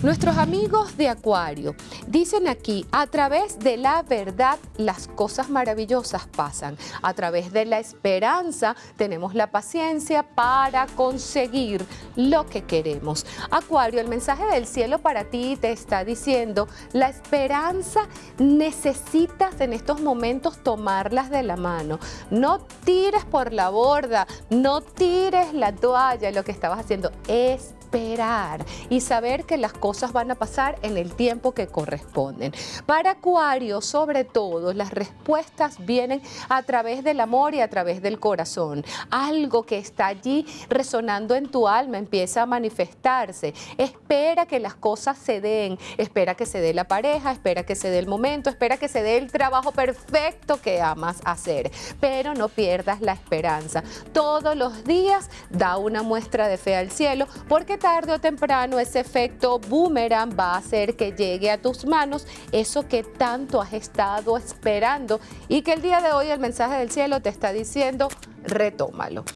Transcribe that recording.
Nuestros amigos de Acuario dicen aquí, a través de la verdad las cosas maravillosas pasan. A través de la esperanza tenemos la paciencia para conseguir lo que queremos. Acuario, el mensaje del cielo para ti te está diciendo, la esperanza necesitas en estos momentos tomarlas de la mano. No tires por la borda, no tires la toalla, lo que estabas haciendo es esperar y saber que las cosas van a pasar en el tiempo que corresponden. Para Acuario, sobre todo, las respuestas vienen a través del amor y a través del corazón. Algo que está allí resonando en tu alma empieza a manifestarse. Espera que las cosas se den, espera que se dé la pareja, espera que se dé el momento, espera que se dé el trabajo perfecto que amas hacer. Pero no pierdas la esperanza. Todos los días da una muestra de fe al cielo, porque tarde o temprano ese efecto boomerang va a hacer que llegue a tus manos eso que tanto has estado esperando y que el día de hoy el mensaje del cielo te está diciendo, retómalo.